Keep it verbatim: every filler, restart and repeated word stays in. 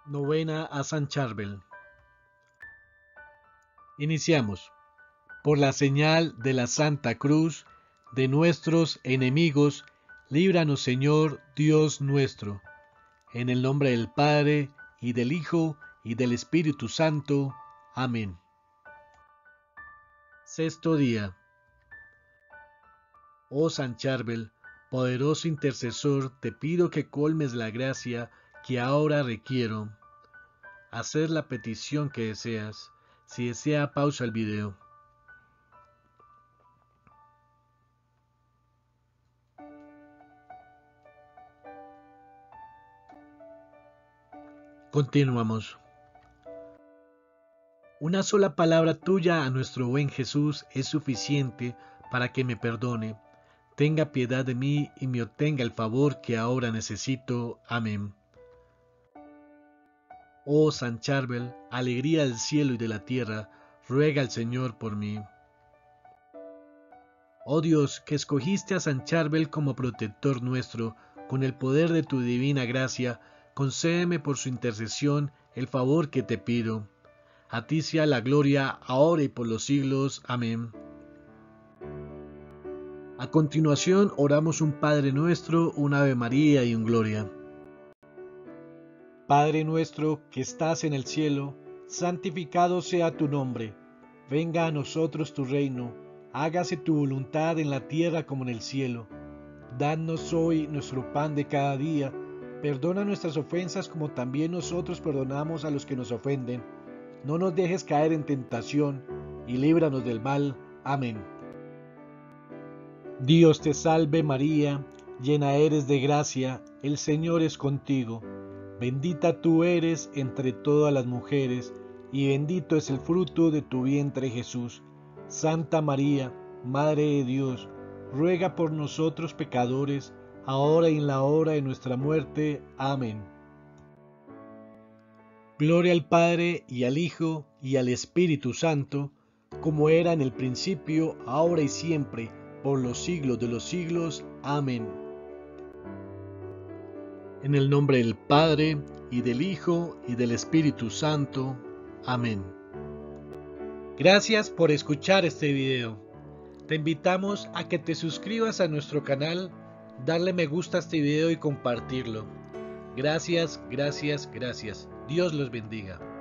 Novena a San Charbel. Iniciamos. Por la señal de la Santa Cruz de nuestros enemigos, líbranos, Señor Dios nuestro. En el nombre del Padre, y del Hijo, y del Espíritu Santo. Amén. Sexto día. Oh San Charbel, poderoso intercesor, te pido que colmes la gracia que ahora requiero. Hacer la petición que deseas. Si desea, pausa el video. Continuamos. Una sola palabra tuya a nuestro buen Jesús es suficiente para que me perdone, tenga piedad de mí y me obtenga el favor que ahora necesito. Amén. Oh San Charbel, alegría del cielo y de la tierra, ruega al Señor por mí. Oh Dios, que escogiste a San Charbel como protector nuestro, con el poder de tu divina gracia, concédeme por su intercesión el favor que te pido. A ti sea la gloria, ahora y por los siglos. Amén. A continuación oramos un Padre Nuestro, un Ave María y un Gloria. Padre nuestro que estás en el cielo, santificado sea tu nombre. Venga a nosotros tu reino, hágase tu voluntad en la tierra como en el cielo. Danos hoy nuestro pan de cada día, perdona nuestras ofensas como también nosotros perdonamos a los que nos ofenden. No nos dejes caer en tentación, y líbranos del mal. Amén. Dios te salve María, llena eres de gracia, el Señor es contigo. Bendita tú eres entre todas las mujeres, y bendito es el fruto de tu vientre Jesús. Santa María, Madre de Dios, ruega por nosotros pecadores, ahora y en la hora de nuestra muerte. Amén. Gloria al Padre, y al Hijo, y al Espíritu Santo, como era en el principio, ahora y siempre, por los siglos de los siglos. Amén. En el nombre del Padre, y del Hijo, y del Espíritu Santo. Amén. Gracias por escuchar este video. Te invitamos a que te suscribas a nuestro canal, darle me gusta a este video y compartirlo. Gracias, gracias, gracias. Dios los bendiga.